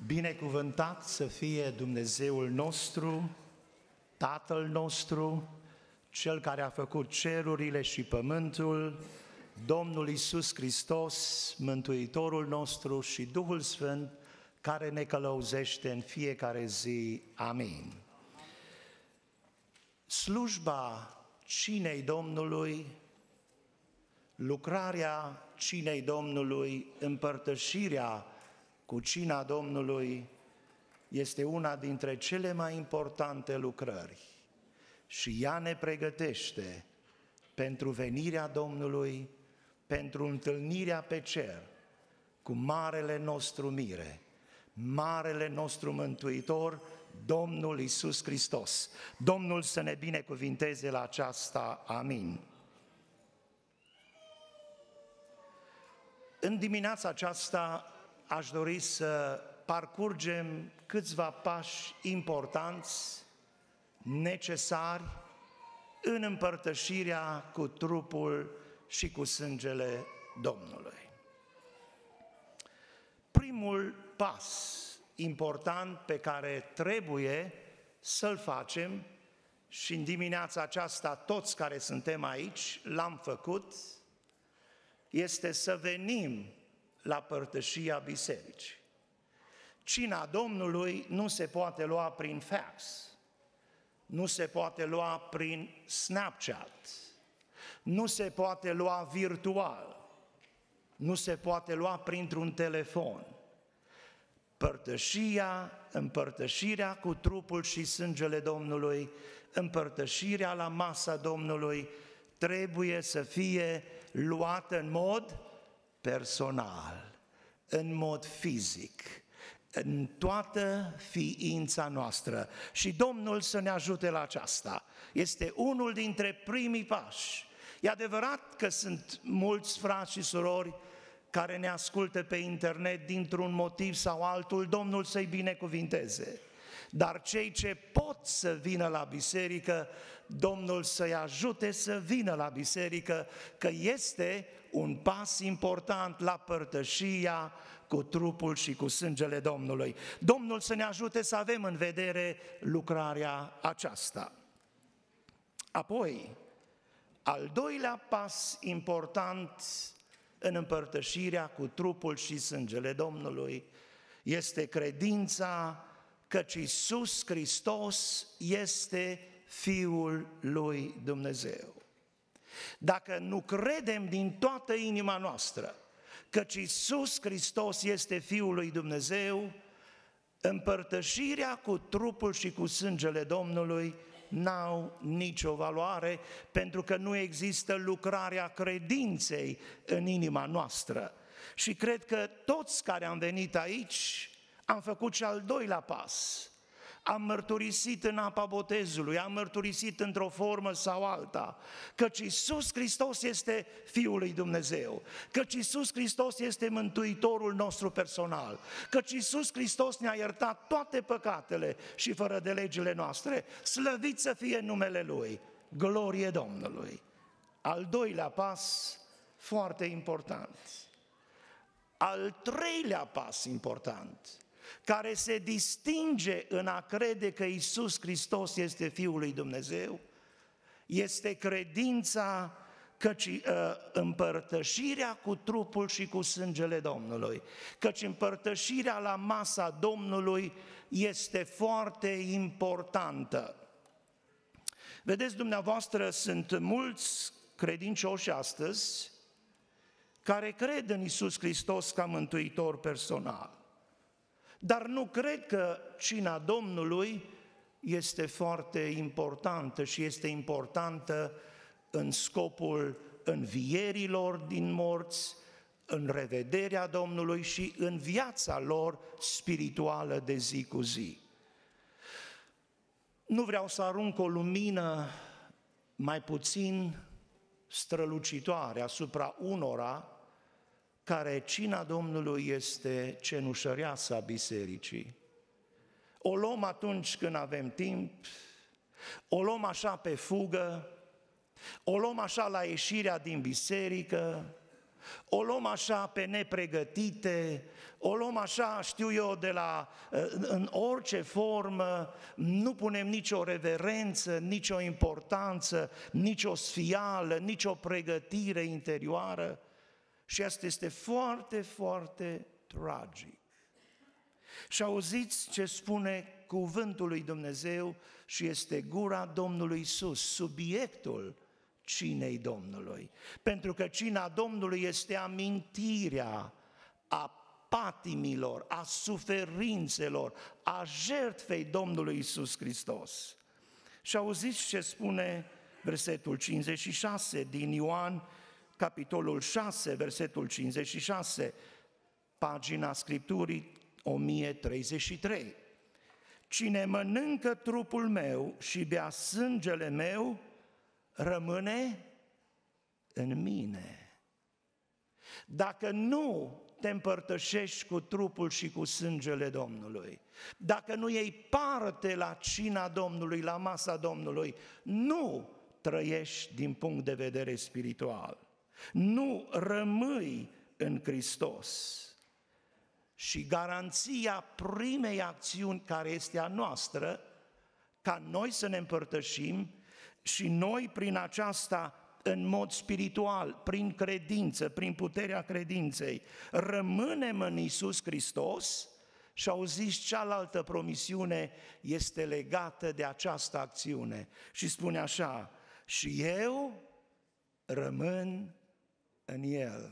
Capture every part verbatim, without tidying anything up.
Binecuvântat să fie Dumnezeul nostru, Tatăl nostru, Cel care a făcut cerurile și pământul, Domnul Iisus Hristos, Mântuitorul nostru și Duhul Sfânt, care ne călăuzește în fiecare zi. Amin. Slujba cinei Domnului, lucrarea cinei Domnului, împărtășirea cu cina Domnului este una dintre cele mai importante lucrări și ea ne pregătește pentru venirea Domnului, pentru întâlnirea pe cer cu marele nostru mire, marele nostru mântuitor, Domnul Iisus Hristos. Domnul să ne binecuvinteze la aceasta. Amin. În dimineața aceasta aș dori să parcurgem câțiva pași importanți, necesari, în împărtășirea cu trupul și cu sângele Domnului. Primul pas important pe care trebuie să-l facem, și în dimineața aceasta toți care suntem aici l-am făcut, este să venim la părtășia bisericii. Cina Domnului nu se poate lua prin fax, nu se poate lua prin Snapchat, nu se poate lua virtual, nu se poate lua printr-un telefon. Părtășia, împărtășirea cu trupul și sângele Domnului, împărtășirea la masa Domnului trebuie să fie luată în mod personal, în mod fizic, în toată ființa noastră. Și Domnul să ne ajute la aceasta. Este unul dintre primii pași. E adevărat că sunt mulți frați și surori care ne ascultă pe internet dintr-un motiv sau altul, Domnul să-i binecuvinteze. Dar cei ce pot să vină la biserică, Domnul să-i ajute să vină la biserică, că este un pas important la părtășia cu trupul și cu sângele Domnului. Domnul să ne ajute să avem în vedere lucrarea aceasta. Apoi, al doilea pas important în împărtășirea cu trupul și sângele Domnului este credința căci Iisus Hristos este Fiul lui Dumnezeu. Dacă nu credem din toată inima noastră căci Iisus Hristos este Fiul lui Dumnezeu, împărtășirea cu trupul și cu sângele Domnului n-au nicio valoare, pentru că nu există lucrarea credinței în inima noastră. Și cred că toți care am venit aici am făcut și al doilea pas. Am mărturisit în apa botezului, am mărturisit într-o formă sau alta, căci Iisus Hristos este Fiul lui Dumnezeu, căci Iisus Hristos este Mântuitorul nostru personal, căci Iisus Hristos ne-a iertat toate păcatele și fără de legile noastre. Slăvit să fie numele Lui, glorie Domnului. Al doilea pas, foarte important. Al treilea pas important, care se distinge în a crede că Iisus Hristos este Fiul lui Dumnezeu, este credința căci uh, împărtășirea cu trupul și cu sângele Domnului, căci împărtășirea la masa Domnului este foarte importantă. Vedeți, dumneavoastră, sunt mulți credincioși astăzi care cred în Iisus Hristos ca mântuitor personal, dar nu cred că cina Domnului este foarte importantă și este importantă în scopul învierilor din morți, în revederea Domnului și în viața lor spirituală de zi cu zi. Nu vreau să arunc o lumină mai puțin strălucitoare asupra unora care cina Domnului este cenușăreasa bisericii. O luăm atunci când avem timp, o luăm așa pe fugă, o luăm așa la ieșirea din biserică, o luăm așa pe nepregătite, o luăm așa, știu eu, de la, în orice formă, nu punem nicio reverență, nicio importanță, nicio sfială, nicio pregătire interioară și asta este foarte, foarte tragic. Și auziți ce spune cuvântul lui Dumnezeu și este gura Domnului Iisus, subiectul cinei Domnului. Pentru că cina Domnului este amintirea a patimilor, a suferințelor, a jertfei Domnului Iisus Hristos. Și auziți ce spune versetul cincizeci și șase din Ioan, capitolul șase, versetul cincizeci și șase, pagina Scripturii o mie treizeci și trei. Cine mănâncă trupul meu și bea sângele meu, rămâne în mine. Dacă nu te împărtășești cu trupul și cu sângele Domnului, dacă nu iei parte la cina Domnului, la masa Domnului, nu trăiești din punct de vedere spiritual, nu rămâi în Hristos. Și garanția primei acțiuni care este a noastră, ca noi să ne împărtășim și noi prin aceasta, în mod spiritual, prin credință, prin puterea credinței, rămânem în Iisus Hristos. Și auziți, cealaltă promisiune este legată de această acțiune și spune așa: și eu rămân în El.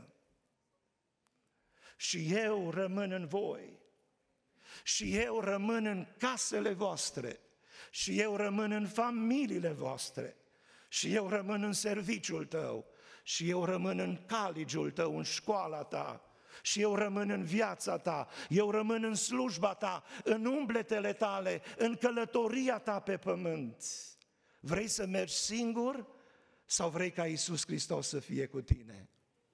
Și eu rămân în voi, și eu rămân în casele voastre, și eu rămân în familiile voastre, și eu rămân în serviciul tău, și eu rămân în caligiul tău, în școala ta, și eu rămân în viața ta, eu rămân în slujba ta, în umbletele tale, în călătoria ta pe pământ. Vrei să mergi singur sau vrei ca Iisus Hristos să fie cu tine?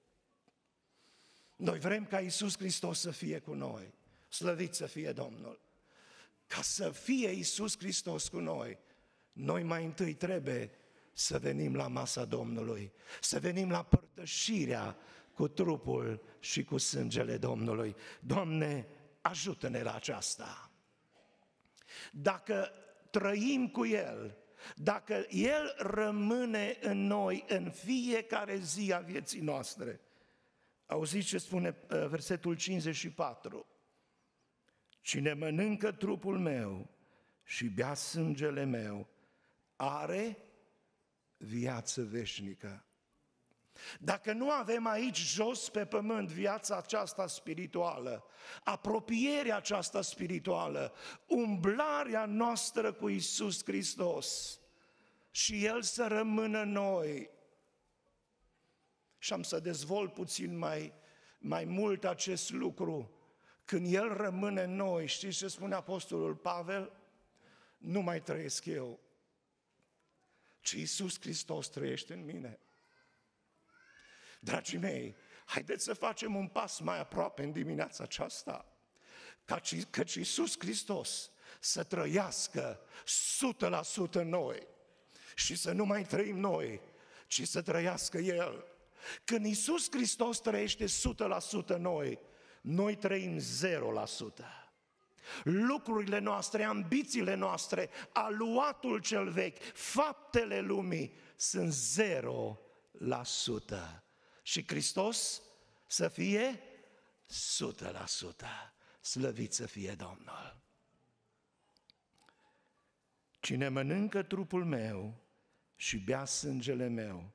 Noi vrem ca Iisus Hristos să fie cu noi, slăvit să fie Domnul. Ca să fie Iisus Hristos cu noi, noi mai întâi trebuie să venim la masa Domnului, să venim la părtășirea cu trupul și cu sângele Domnului. Doamne, ajută-ne la aceasta. Dacă trăim cu El, dacă El rămâne în noi în fiecare zi a vieții noastre, auziți ce spune versetul cincizeci și patru? Cine mănâncă trupul meu și bea sângele meu are viață veșnică. Dacă nu avem aici jos pe pământ viața aceasta spirituală, apropierea aceasta spirituală, umblarea noastră cu Iisus Hristos și El să rămână în noi, și am să dezvolt puțin mai, mai mult acest lucru. Când El rămâne în noi, știți ce spune Apostolul Pavel? Nu mai trăiesc eu, ci Iisus Hristos trăiește în mine. Dragii mei, haideți să facem un pas mai aproape în dimineața aceasta, căci Iisus Hristos să trăiască o sută la sută în noi și să nu mai trăim noi, ci să trăiască El. Când Iisus Hristos trăiește o sută la sută noi, noi trăim zero la sută. Lucrurile noastre, ambițiile noastre, aluatul cel vechi, faptele lumii sunt zero la sută. Și Hristos să fie o sută la sută. Slăvit să fie Domnul. Cine mănâncă trupul meu și bea sângele meu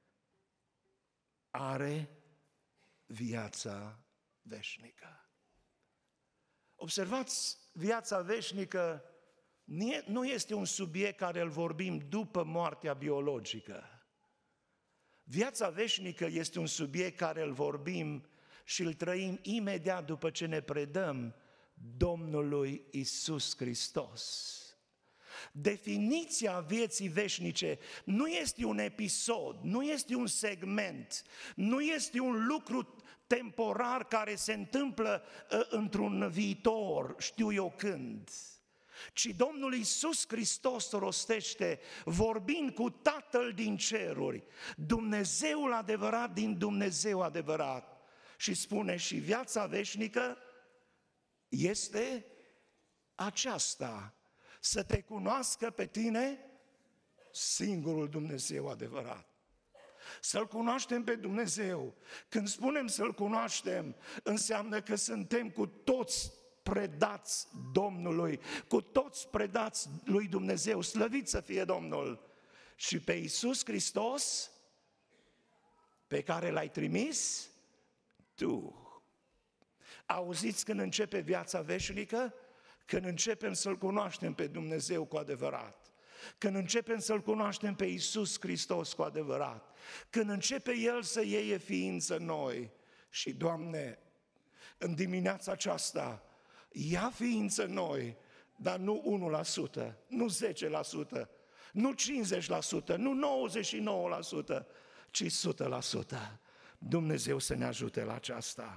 are viața veșnică. Observați, viața veșnică nu este un subiect care îl vorbim după moartea biologică. Viața veșnică este un subiect care îl vorbim și îl trăim imediat după ce ne predăm Domnului Iisus Hristos. Definiția vieții veșnice nu este un episod, nu este un segment, nu este un lucru temporar care se întâmplă uh, într-un viitor, știu eu când. ci Domnul Iisus Hristos rostește, vorbind cu Tatăl din ceruri, Dumnezeul adevărat din Dumnezeu adevărat, și spune: și viața veșnică este aceasta, să te cunoască pe tine, singurul Dumnezeu adevărat. Să-L cunoaștem pe Dumnezeu. Când spunem să-L cunoaștem, înseamnă că suntem cu toți predați Domnului, cu toți predați lui Dumnezeu, slăvit să fie Domnul. Și pe Iisus Hristos, pe care L-ai trimis tu. Auziți când începe viața veșnică? Când începem să-L cunoaștem pe Dumnezeu cu adevărat. Când începem să-L cunoaștem pe Iisus Hristos cu adevărat. Când începe El să iei ființă în noi. Și, Doamne, în dimineața aceasta, ia ființă în noi, dar nu unu la sută, nu zece la sută, nu cincizeci la sută, nu nouăzeci și nouă la sută, ci o sută la sută. Dumnezeu să ne ajute la aceasta.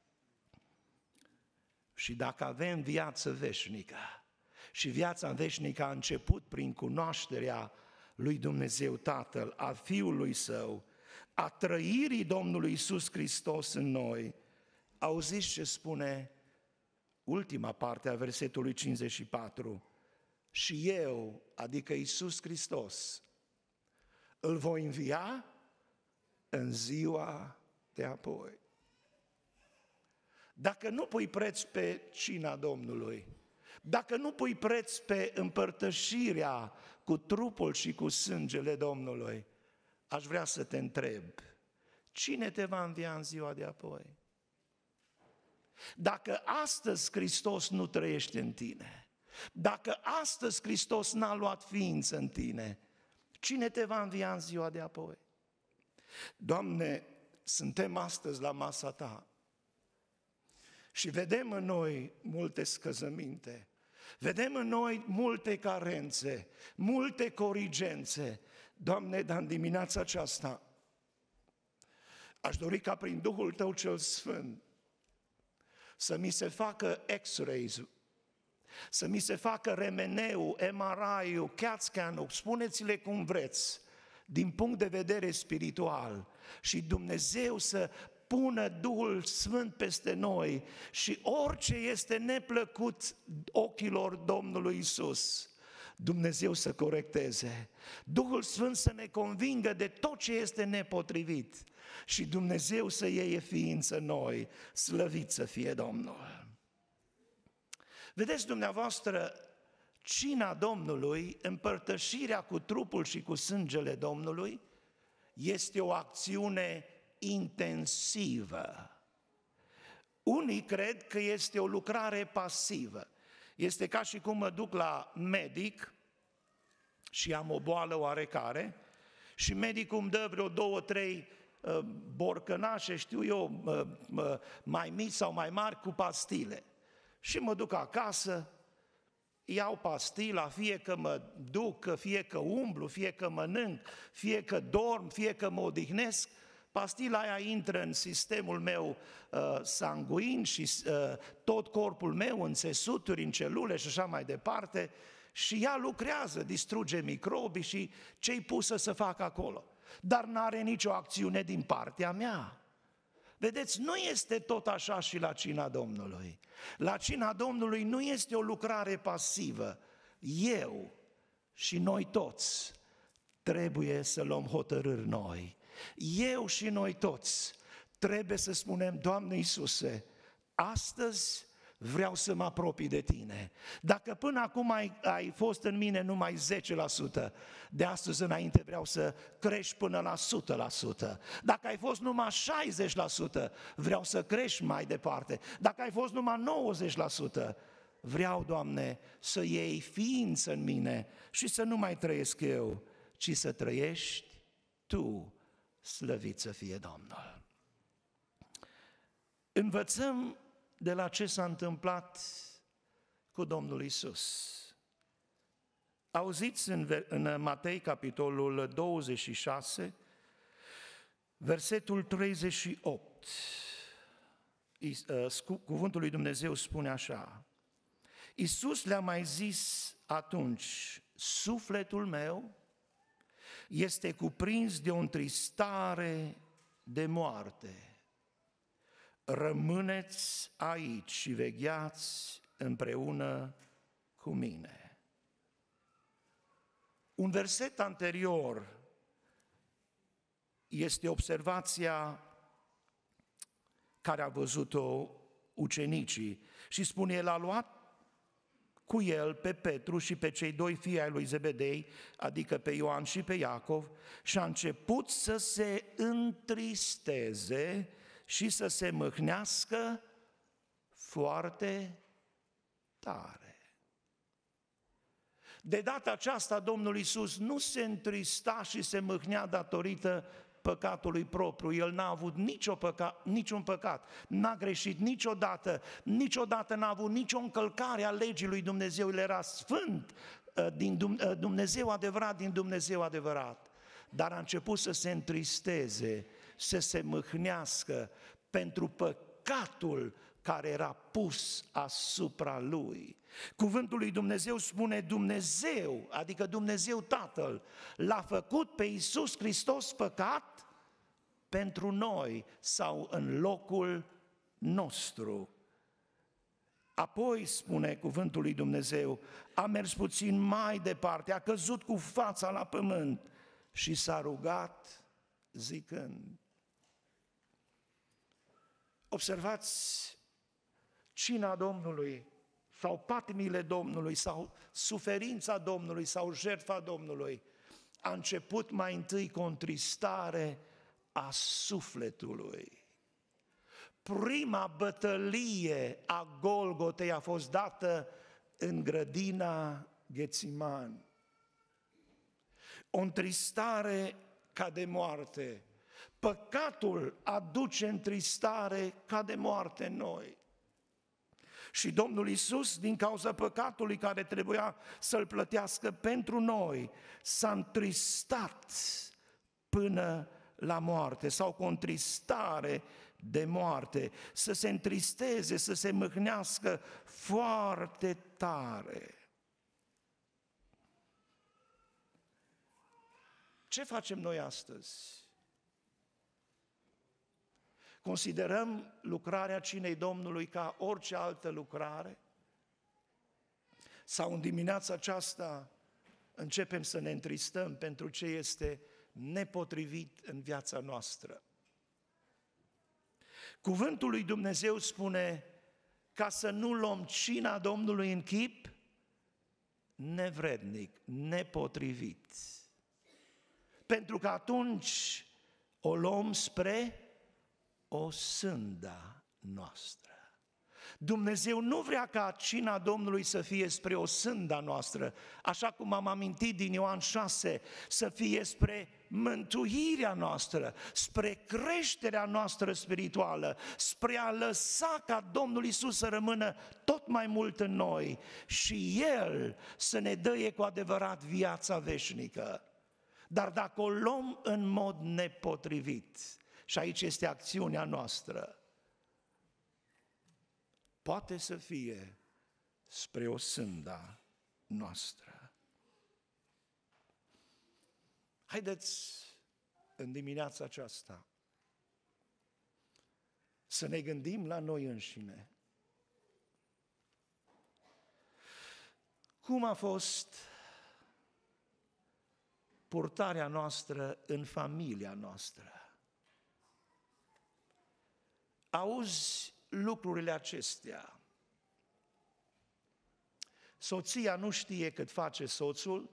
Și dacă avem viață veșnică, și viața veșnică a început prin cunoașterea lui Dumnezeu Tatăl, a Fiului Său, a trăirii Domnului Iisus Hristos în noi, auziți ce spune ultima parte a versetului cincizeci și patru? Și eu, adică Iisus Hristos, îl voi învia în ziua de apoi. Dacă nu pui preț pe cina Domnului, dacă nu pui preț pe împărtășirea cu trupul și cu sângele Domnului, aș vrea să te întreb, cine te va învia în ziua de apoi? Dacă astăzi Hristos nu trăiește în tine, dacă astăzi Hristos n-a luat ființă în tine, cine te va învia în ziua de apoi? Doamne, suntem astăzi la masa Ta și vedem în noi multe scăzăminte, vedem în noi multe carențe, multe corigențe. Doamne, dar în dimineața aceasta aș dori ca prin Duhul Tău cel Sfânt să mi se facă X-rays, să mi se facă remeneu, M R I-ul, CAT scan-ul, spuneți-le cum vreți, din punct de vedere spiritual, și Dumnezeu să pună Duhul Sfânt peste noi și orice este neplăcut ochilor Domnului Iisus, Dumnezeu să corecteze, Duhul Sfânt să ne convingă de tot ce este nepotrivit și Dumnezeu să iei ființă în noi, slăvit să fie Domnul. Vedeți dumneavoastră, cina Domnului, împărtășirea cu trupul și cu sângele Domnului, este o acțiune intensivă. Unii cred că este o lucrare pasivă. Este ca și cum mă duc la medic și am o boală oarecare și medicul îmi dă vreo două, trei uh, borcănașe, știu eu, uh, uh, mai mici sau mai mari, cu pastile. Și mă duc acasă, iau pastila, fie că mă duc, fie că umblu, fie că mănânc, fie că dorm, fie că mă odihnesc, pastila aia intră în sistemul meu uh, sanguin și uh, tot corpul meu, în țesuturi, în celule și așa mai departe, și ea lucrează, distruge microbii și ce-i pusă să facă acolo. Dar n-are nicio acțiune din partea mea. Vedeți, nu este tot așa și la cina Domnului. La cina Domnului nu este o lucrare pasivă. Eu și noi toți trebuie să luăm hotărâri noi. Eu și noi toți trebuie să spunem: Doamne Iisuse, astăzi vreau să mă apropii de Tine. Dacă până acum ai, ai fost în mine numai zece la sută, de astăzi înainte vreau să crești până la o sută la sută. Dacă ai fost numai șaizeci la sută, vreau să crești mai departe. Dacă ai fost numai nouăzeci la sută, vreau, Doamne, să iei ființă în mine și să nu mai trăiesc eu, ci să trăiești Tu, slăvit să fie Domnul. Învățăm de la ce s-a întâmplat cu Domnul Iisus. Auziți în, în Matei, capitolul douăzeci și șase, versetul treizeci și opt. Cuvântul lui Dumnezeu spune așa: Iisus le-a mai zis atunci, sufletul meu este cuprins de o întristare de moarte. Rămâneți aici și vegheați împreună cu mine. Un verset anterior este observația care a văzut-o ucenicii și spune, el a luat cu el pe Petru și pe cei doi fii ai lui Zebedei, adică pe Ioan și pe Iacov, și a început să se întristeze și să se mâhnească foarte tare. De data aceasta Domnul Iisus nu se întrista și se mâhnea datorită păcatului propriu. El n-a avut nicio păcat, niciun păcat, n-a greșit niciodată, niciodată n-a avut nicio încălcare a legii lui Dumnezeu. El era sfânt din Dumnezeu adevărat, din Dumnezeu adevărat. Dar a început să se întristeze, să se mâhnească pentru păcatul care era pus asupra lui. Cuvântul lui Dumnezeu spune Dumnezeu, adică Dumnezeu Tatăl, l-a făcut pe Iisus Hristos păcat pentru noi sau în locul nostru. Apoi, spune cuvântul lui Dumnezeu, a mers puțin mai departe, a căzut cu fața la pământ și s-a rugat zicând. Observați cina Domnului sau patimile Domnului sau suferința Domnului sau jertfa Domnului a început mai întâi cu o întristare a sufletului. Prima bătălie a Golgotei a fost dată în grădina Ghețiman. O întristare ca de moarte. Păcatul aduce întristare ca de moarte în noi. Și Domnul Iisus, din cauza păcatului care trebuia să-l plătească pentru noi, s-a întristat până la moarte sau cu o întristare de moarte, să se întristeze, să se mâhnească foarte tare. Ce facem noi astăzi? Considerăm lucrarea cinei Domnului ca orice altă lucrare? Sau în dimineața aceasta începem să ne întristăm pentru ce este nepotrivit în viața noastră? Cuvântul lui Dumnezeu spune ca să nu luăm cina Domnului în chip nevrednic, nepotrivit. Pentru că atunci o luăm spre o sânda noastră. Dumnezeu nu vrea ca cina Domnului să fie spre o sânda noastră, așa cum am amintit din Ioan șase, să fie spre mântuirea noastră, spre creșterea noastră spirituală, spre a lăsa ca Domnul Iisus să rămână tot mai mult în noi și El să ne dăie cu adevărat viața veșnică. Dar dacă o luăm în mod nepotrivit, și aici este acțiunea noastră, poate să fie spre o sânda noastră. Haideți în dimineața aceasta să ne gândim la noi înșine. Cum a fost purtarea noastră în familia noastră? Auzi lucrurile acestea. Soția nu știe cât face soțul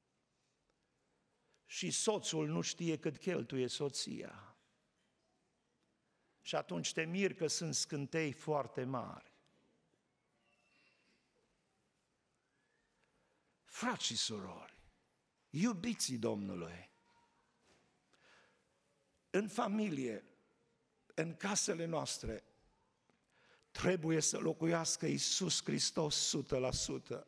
și soțul nu știe cât cheltuie soția. Și atunci te miri că sunt scântei foarte mari. Frați și surori, iubiții Domnului, în familie, în casele noastre, trebuie să locuiască Iisus Hristos o sută la sută.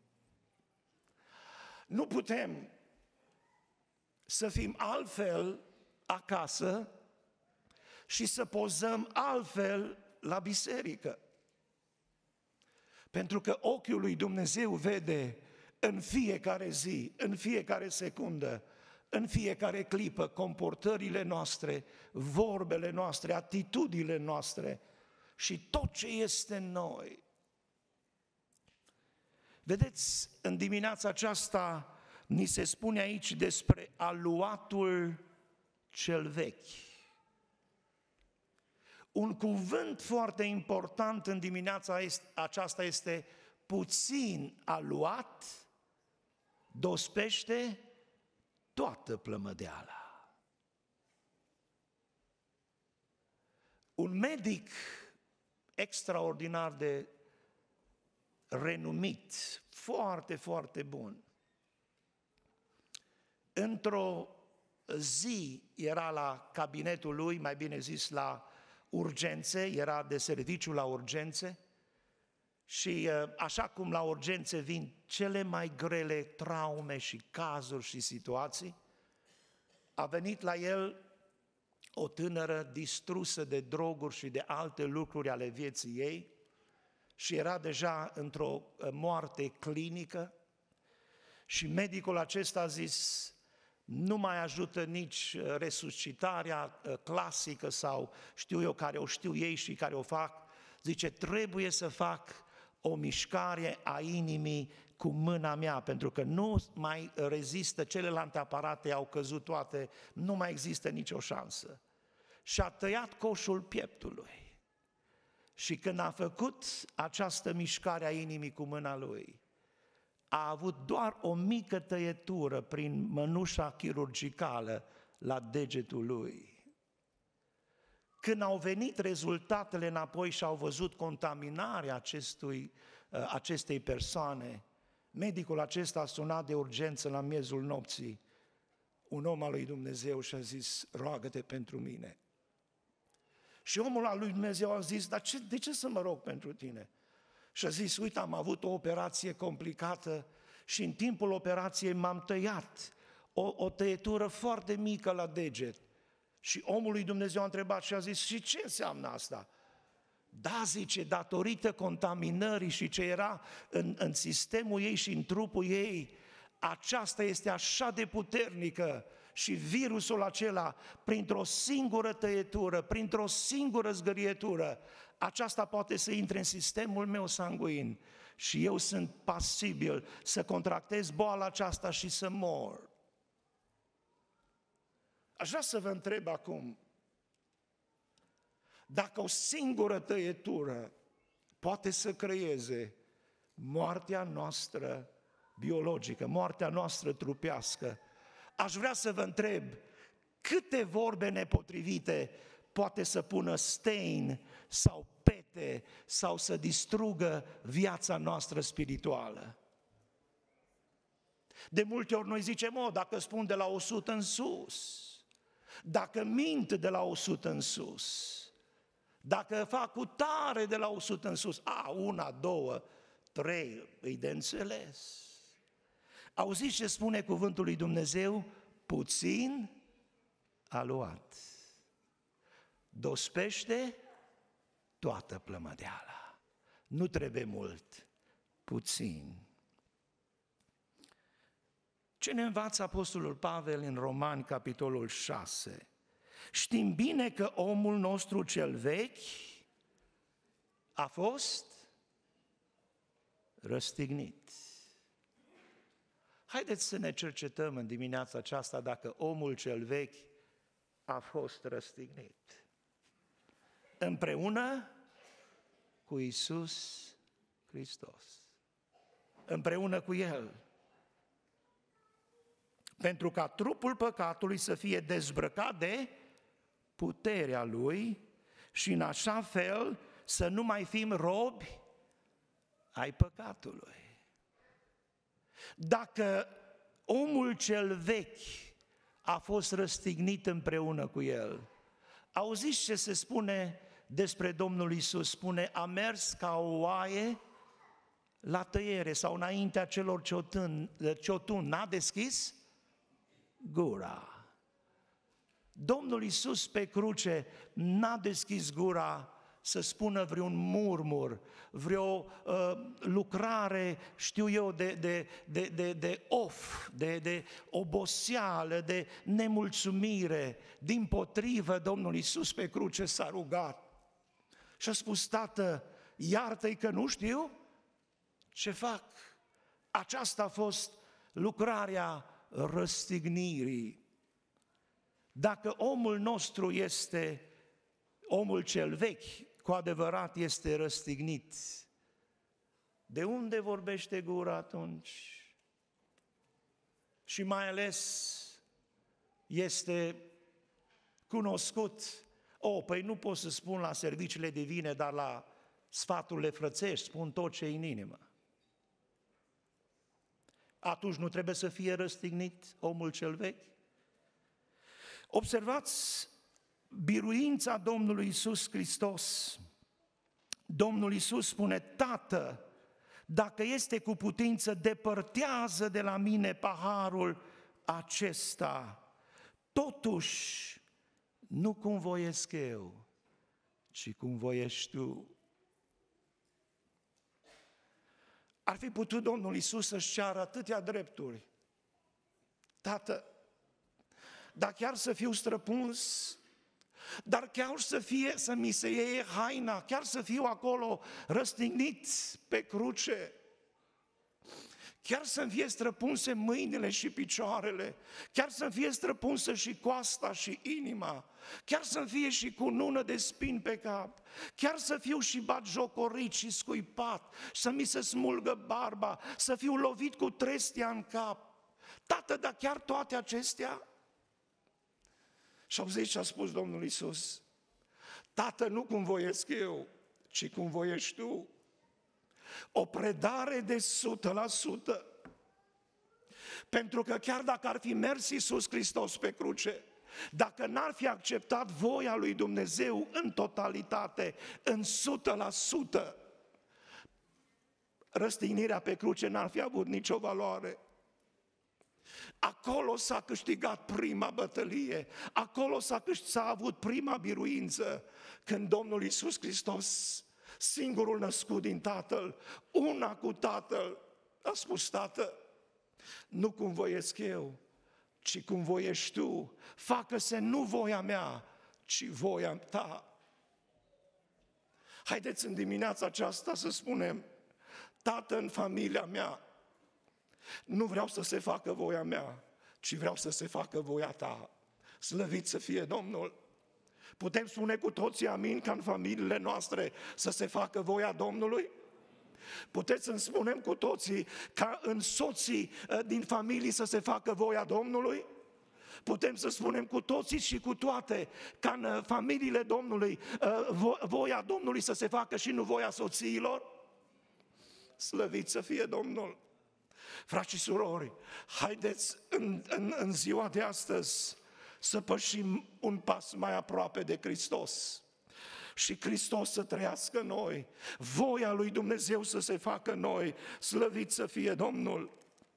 Nu putem să fim altfel acasă și să pozăm altfel la biserică. Pentru că ochiul lui Dumnezeu vede în fiecare zi, în fiecare secundă, în fiecare clipă, comportările noastre, vorbele noastre, atitudinile noastre și tot ce este în noi. Vedeți, în dimineața aceasta ni se spune aici despre aluatul cel vechi. Un cuvânt foarte important în dimineața aceasta este puțin aluat, dospește toată plămădeala. Un medic extraordinar de renumit, foarte, foarte bun, într-o zi era la cabinetul lui, mai bine zis la urgențe, era de serviciu la urgențe și așa cum la urgențe vin cele mai grele traume și cazuri și situații, a venit la el o tânără distrusă de droguri și de alte lucruri ale vieții ei și era deja într-o moarte clinică și medicul acesta a zis: nu mai ajută nici resuscitarea clasică sau știu eu care o știu ei și care o fac. Zice, trebuie să fac o mișcare a inimii cu mâna mea, pentru că nu mai rezistă, celelalte aparate au căzut toate, nu mai există nicio șansă. Și a tăiat coșul pieptului. Și când a făcut această mișcare a inimii cu mâna lui, a avut doar o mică tăietură prin mănușa chirurgicală la degetul lui. Când au venit rezultatele înapoi și au văzut contaminarea acestui, acestei persoane, medicul acesta a sunat de urgență la miezul nopții un om al lui Dumnezeu și a zis: roagă-te pentru mine. Și omul al lui Dumnezeu a zis: dar ce, de ce să mă rog pentru tine? Și a zis: uite, am avut o operație complicată și în timpul operației m-am tăiat o, o tăietură foarte mică la deget. Și omul lui Dumnezeu a întrebat și a zis: și ce înseamnă asta? Da, zice, datorită contaminării și ce era în, în sistemul ei și în trupul ei, aceasta este așa de puternică și virusul acela, printr-o singură tăietură, printr-o singură zgârietură, aceasta poate să intre în sistemul meu sanguin și eu sunt pasibil să contractez boala aceasta și să mor. Aș vrea să vă întreb acum, dacă o singură tăietură poate să creeze moartea noastră biologică, moartea noastră trupească, aș vrea să vă întreb câte vorbe nepotrivite poate să pună stain sau pete sau să distrugă viața noastră spirituală. De multe ori noi zicem: o, dacă spun de la o sută în sus, dacă mint de la o sută în sus, dacă fac cu tare de la o sută în sus, a, una, două, trei, îi de înțeles. Auziți ce spune cuvântul lui Dumnezeu? Puțin aluat dospește toată plămădeala. Nu trebuie mult, puțin. Ce ne învață Apostolul Pavel în Romani, capitolul șase? Știm bine că omul nostru cel vechi a fost răstignit. Haideți să ne cercetăm în dimineața aceasta dacă omul cel vechi a fost răstignit. Împreună cu Iisus Hristos. Împreună cu El. Pentru ca trupul păcatului să fie dezbrăcat de puterea Lui și în așa fel să nu mai fim robi ai păcatului. Dacă omul cel vechi a fost răstignit împreună cu El, auziți ce se spune despre Domnul Iisus? Spune: a mers ca o oaie la tăiere sau înaintea celor ciotuni, n-a deschis gura. Domnul Iisus pe cruce n-a deschis gura să spună vreun murmur, vreo uh, lucrare, știu eu, de, de, de, de, de of, de, de oboseală, de nemulțumire. Dimpotrivă, Domnul Iisus pe cruce s-a rugat și a spus: Tată, iartă-i că nu știu ce fac. Aceasta a fost lucrarea răstignirii. Dacă omul nostru este omul cel vechi, cu adevărat este răstignit, de unde vorbește gura atunci? Și mai ales este cunoscut, o, păi nu pot să spun la serviciile divine, dar la sfaturile frățești spun tot ce-i în inimă. Atunci nu trebuie să fie răstignit omul cel vechi? Observați biruința Domnului Iisus Hristos. Domnul Iisus spune: Tată, dacă este cu putință, depărtează de la mine paharul acesta. Totuși, nu cum voiesc eu, ci cum voiești tu. Ar fi putut Domnul Iisus să-și ceară atâtea drepturi. Tată, dar chiar să fiu străpuns, dar chiar să fie, să mi se iei haina, chiar să fiu acolo răstignit pe cruce, chiar să-mi fie străpunse mâinile și picioarele, chiar să-mi fie străpunsă și coasta și inima, chiar să-mi fie și cunună de spini pe cap, chiar să fiu și batjocorit și scuipat, să mi se smulgă barba, să fiu lovit cu trestia în cap. Tată, dar chiar toate acestea? Și auziți ce a spus Domnul Iisus? Tată, nu cum voiesc eu, ci cum voiești tu. O predare de sută la sută. Pentru că chiar dacă ar fi mers Iisus Hristos pe cruce, dacă n-ar fi acceptat voia lui Dumnezeu în totalitate, în sută la sută, răstignirea pe cruce n-ar fi avut nicio valoare. Acolo s-a câștigat prima bătălie, acolo s-a, câștigat, s-a avut prima biruință, când Domnul Iisus Hristos, singurul născut din Tatăl, una cu Tatăl, a spus: Tată, nu cum voiesc eu, ci cum voiești tu, facă-se nu voia mea, ci voia ta. Haideți în dimineața aceasta să spunem: Tată, în familia mea, nu vreau să se facă voia mea, ci vreau să se facă voia ta. Slăvit să fie Domnul! Putem spune cu toții amin ca în familiile noastre să se facă voia Domnului? Puteți să-mi spunem cu toții ca în soții din familii să se facă voia Domnului? Putem să spunem cu toții și cu toate ca în familiile Domnului voia Domnului să se facă și nu voia soțiilor? Slăvit să fie Domnul! Frați și surori, haideți în, în, în ziua de astăzi să pășim un pas mai aproape de Hristos și Hristos să trăiască în noi, voia lui Dumnezeu să se facă în noi, slăvit să fie Domnul.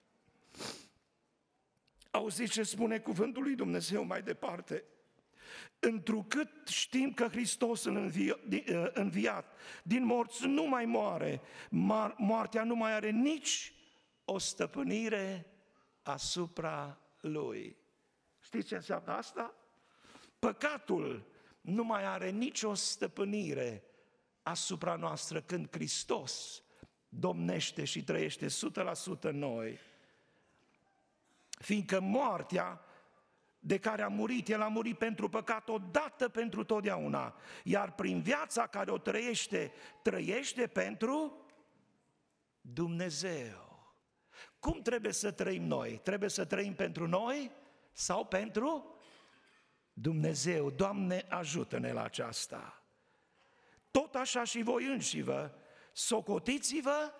Auziți ce spune cuvântul lui Dumnezeu mai departe? Întrucât știm că Hristos înviat din morți nu mai moare, moartea nu mai are nici o stăpânire asupra Lui. Știți ce înseamnă asta? Păcatul nu mai are nicio stăpânire asupra noastră când Hristos domnește și trăiește o sută la sută în noi. Fiindcă moartea de care a murit, El a murit pentru păcat odată pentru totdeauna, iar prin viața care o trăiește, trăiește pentru Dumnezeu. Cum trebuie să trăim noi? Trebuie să trăim pentru noi sau pentru Dumnezeu? Doamne, ajută-ne la aceasta. Tot așa și voi înșivă, socotiți-vă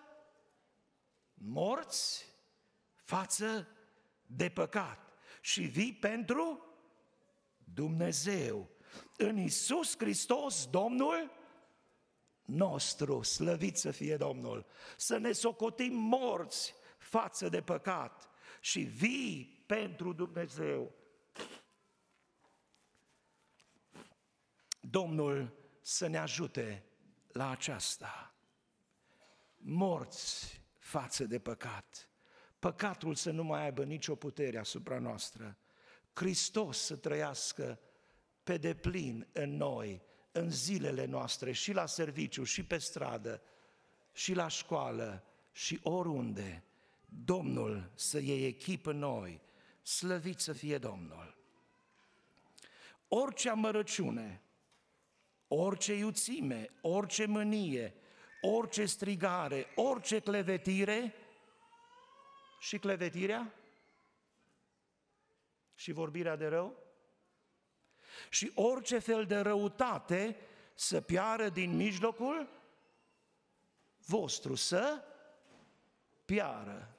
morți față de păcat și vii pentru Dumnezeu. În Iisus Hristos, Domnul nostru, slăvit să fie Domnul, să ne socotim morți față de păcat și vii pentru Dumnezeu. Domnul să ne ajute la aceasta. Morți față de păcat. Păcatul să nu mai aibă nicio putere asupra noastră. Hristos să trăiască pe deplin în noi, în zilele noastre, și la serviciu, și pe stradă, și la școală, și oriunde. Domnul să iei echip în noi, slăvit să fie Domnul. Orice amărăciune, orice iuțime, orice mânie, orice strigare, orice clevetire, și clevetirea, și vorbirea de rău, și orice fel de răutate să piară din mijlocul vostru, să piară.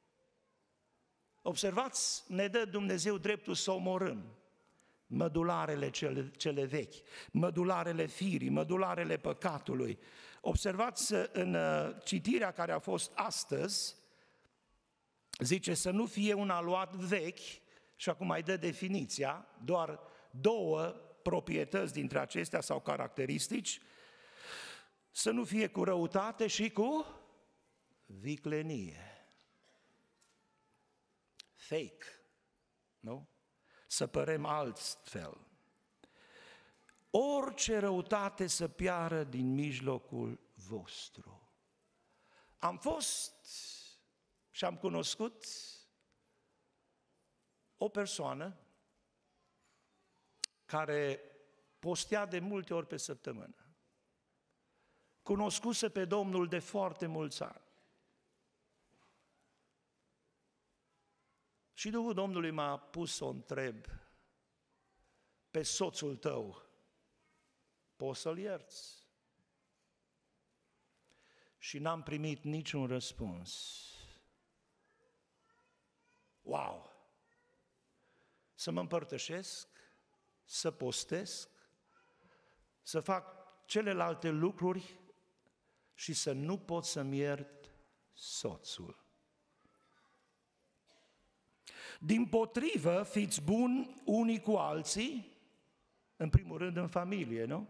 Observați, ne dă Dumnezeu dreptul să omorâm mădularele cele, cele vechi, mădularele firii, mădularele păcatului. Observați în citirea care a fost astăzi, zice să nu fie un aluat vechi, și acum mai dă definiția, doar două proprietăți dintre acestea sau caracteristici, să nu fie cu răutate și cu viclenie. Fake, nu? Să părem altfel. Orice răutate să piară din mijlocul vostru. Am fost și am cunoscut o persoană care postea de multe ori pe săptămână. Cunoscuse pe Domnul de foarte mulți ani. Și Duhul Domnului m-a pus să o întreb, pe soțul tău, poți să-l ierți? Și n-am primit niciun răspuns. Wow! Să mă împărtășesc, să postesc, să fac celelalte lucruri și să nu pot să-mi iert soțul. Dimpotrivă, fiți buni unii cu alții, în primul rând în familie, nu?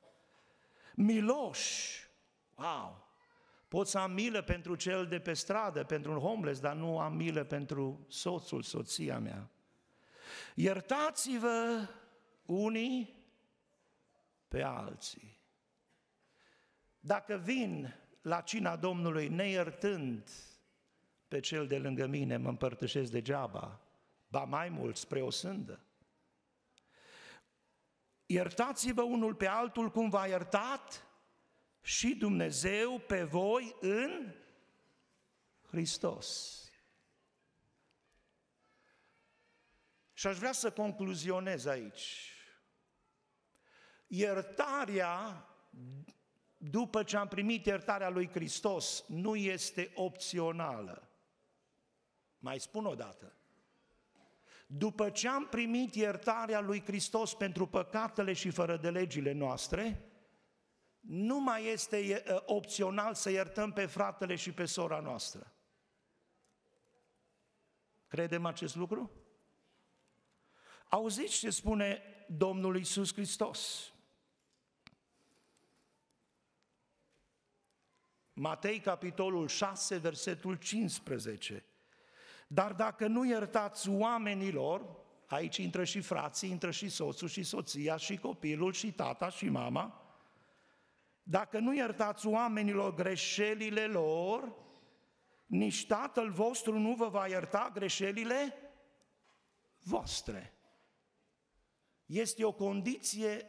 Miloși, wow! Pot să am milă pentru cel de pe stradă, pentru un homeless, dar nu am milă pentru soțul, soția mea. Iertați-vă unii pe alții. Dacă vin la cina Domnului neiertând pe cel de lângă mine, mă împărtășesc degeaba, ba mai mult, spre o sândă. Iertați-vă unul pe altul cum v-a iertat și Dumnezeu pe voi în Hristos. Și aș vrea să concluzionez aici. Iertarea, după ce am primit iertarea lui Hristos, nu este opțională. Mai spun o dată. După ce am primit iertarea lui Hristos pentru păcatele și fără de legile noastre, nu mai este opțional să iertăm pe fratele și pe sora noastră. Credem acest lucru? Auziți ce spune Domnul Iisus Hristos? Matei, capitolul șase, versetul cincisprezece. Dar dacă nu iertați oamenilor, aici intră și frații, intră și soțul și soția și copilul și tata și mama, dacă nu iertați oamenilor greșelile lor, nici Tatăl vostru nu vă va ierta greșelile voastre. Este o condiție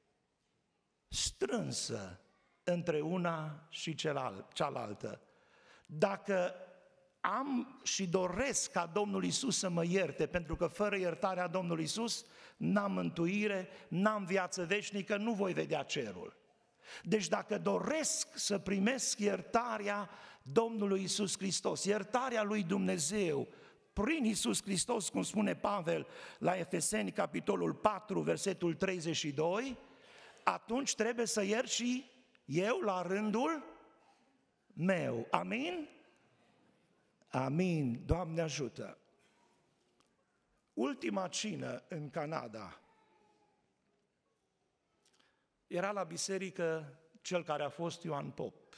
strânsă între una și cealaltă. Dacă am și doresc ca Domnul Iisus să mă ierte, pentru că fără iertarea Domnului Iisus n-am mântuire, n-am viață veșnică, nu voi vedea cerul. Deci dacă doresc să primesc iertarea Domnului Iisus Hristos, iertarea lui Dumnezeu, prin Iisus Hristos, cum spune Pavel la Efeseni, capitolul patru, versetul treizeci și doi, atunci trebuie să iert și eu la rândul meu. Amin? Amin. Doamne ajută! Ultima cină în Canada. Era la biserică cel care a fost Ioan Pop.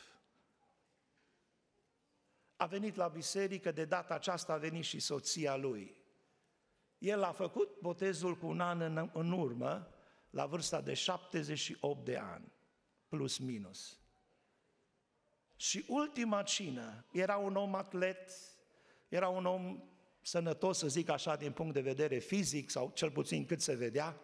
A venit la biserică, de data aceasta a venit și soția lui. El a făcut botezul cu un an în, în urmă, la vârsta de șaptezeci și opt de ani, plus minus. Și ultima cină, era un om atlet, era un om sănătos, să zic așa, din punct de vedere fizic, sau cel puțin cât se vedea.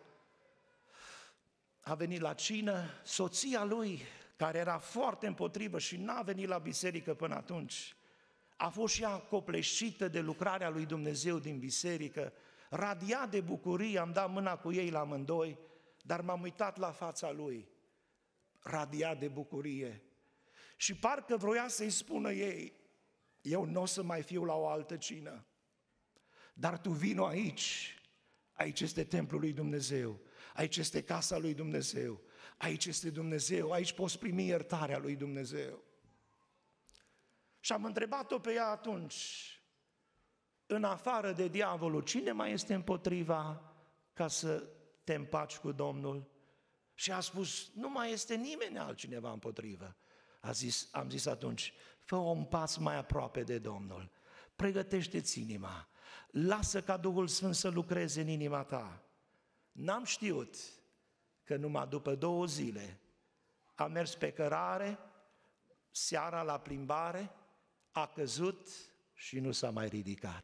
A venit la cină, soția lui, care era foarte împotrivă și n-a venit la biserică până atunci, a fost și ea copleșită de lucrarea lui Dumnezeu din biserică, radia de bucurie, am dat mâna cu ei la amândoi, dar m-am uitat la fața lui, radia de bucurie. Și parcă vroia să-i spună ei, eu nu o să mai fiu la o altă cină, dar tu vino aici, aici este templul lui Dumnezeu, aici este casa lui Dumnezeu, aici este Dumnezeu, aici poți primi iertarea lui Dumnezeu. Și am întrebat-o pe ea atunci, în afară de diavolul, cine mai este împotriva ca să te împaci cu Domnul? Și a spus, nu mai este nimeni altcineva împotrivă. A zis, am zis atunci, fă un pas mai aproape de Domnul, pregătește-ți inima, lasă ca Duhul Sfânt să lucreze în inima ta. N-am știut că numai după două zile a mers pe cărare, seara la plimbare, a căzut și nu s-a mai ridicat.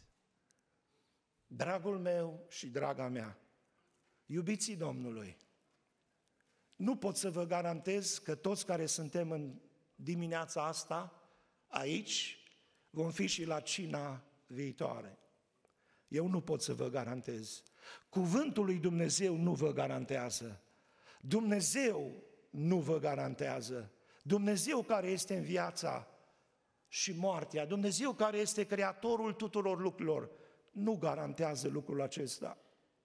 Dragul meu și draga mea, iubiții Domnului, nu pot să vă garantez că toți care suntem în dimineața asta, aici, vom fi și la cina viitoare. Eu nu pot să vă garantez. Cuvântul lui Dumnezeu nu vă garantează. Dumnezeu nu vă garantează. Dumnezeu care este în viața și moartea, Dumnezeu care este creatorul tuturor lucrurilor, nu garantează lucrul acesta.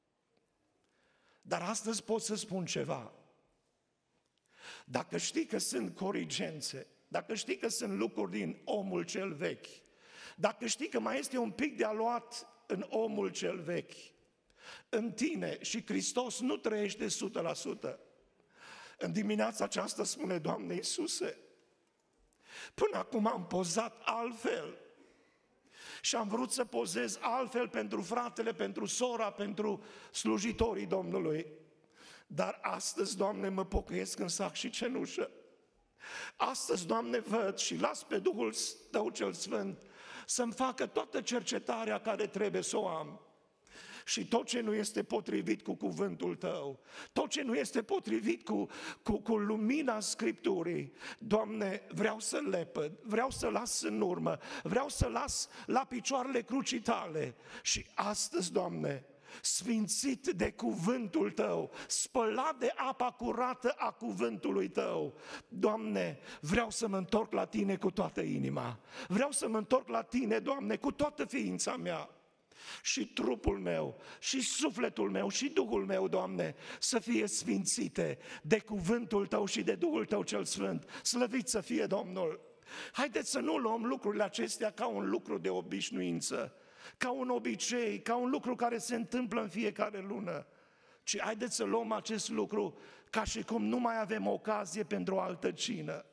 Dar astăzi pot să spun ceva. Dacă știi că sunt corigențe, dacă știi că sunt lucruri din omul cel vechi, dacă știi că mai este un pic de aluat în omul cel vechi, în tine, și Hristos nu trăiește o sută la sută, în dimineața aceasta spune, Doamne Iisuse, până acum am pozat altfel și am vrut să pozez altfel pentru fratele, pentru sora, pentru slujitorii Domnului. Dar astăzi, Doamne, mă pocăiesc în sac și cenușă. Astăzi, Doamne, văd și las pe Duhul Tău cel Sfânt să-mi facă toată cercetarea care trebuie să o am. Și tot ce nu este potrivit cu cuvântul Tău, tot ce nu este potrivit cu, cu, cu lumina Scripturii, Doamne, vreau să lepăd, vreau să las în urmă, vreau să las la picioarele crucii Tale. Și astăzi, Doamne, sfințit de cuvântul Tău, spălat de apa curată a cuvântului Tău, Doamne, vreau să mă întorc la Tine cu toată inima, vreau să mă întorc la Tine, Doamne, cu toată ființa mea. Și trupul meu, și sufletul meu, și Duhul meu, Doamne, să fie sfințite de cuvântul Tău și de Duhul Tău cel Sfânt. Slăvit să fie Domnul! Haideți să nu luăm lucrurile acestea ca un lucru de obișnuință, ca un obicei, ca un lucru care se întâmplă în fiecare lună, ci haideți să luăm acest lucru ca și cum nu mai avem ocazie pentru o altă cină.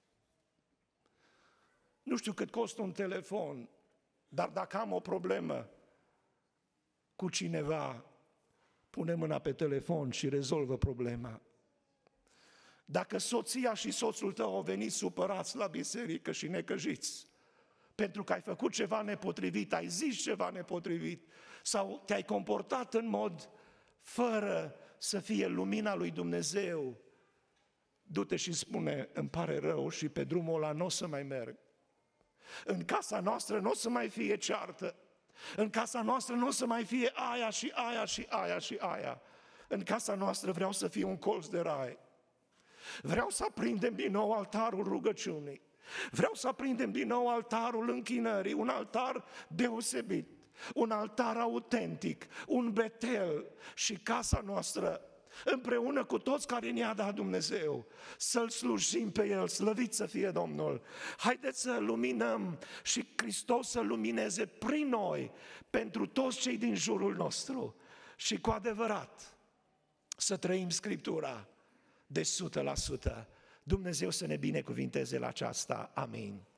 Nu știu cât costă un telefon, dar dacă am o problemă cu cineva, pune mâna pe telefon și rezolvă problema. Dacă soția și soțul tău au venit supărați la biserică și necăjiți, pentru că ai făcut ceva nepotrivit, ai zis ceva nepotrivit, sau te-ai comportat în mod fără să fie lumina lui Dumnezeu, du-te și spune, îmi pare rău și pe drumul ăla nu o să mai merg. În casa noastră nu o să mai fie ceartă. În casa noastră nu o să mai fie aia și aia și aia și aia. În casa noastră vreau să fie un colț de rai. Vreau să aprindem din nou altarul rugăciunii. Vreau să aprindem din nou altarul închinării, un altar deosebit, un altar autentic, un Betel, și casa noastră, împreună cu toți care ne-a dat Dumnezeu, să-L slujim pe El, slăvit să fie Domnul. Haideți să luminăm și Hristos să lumineze prin noi pentru toți cei din jurul nostru și cu adevărat să trăim Scriptura. de o sută la sută. Dumnezeu să ne binecuvinteze la aceasta. Amin.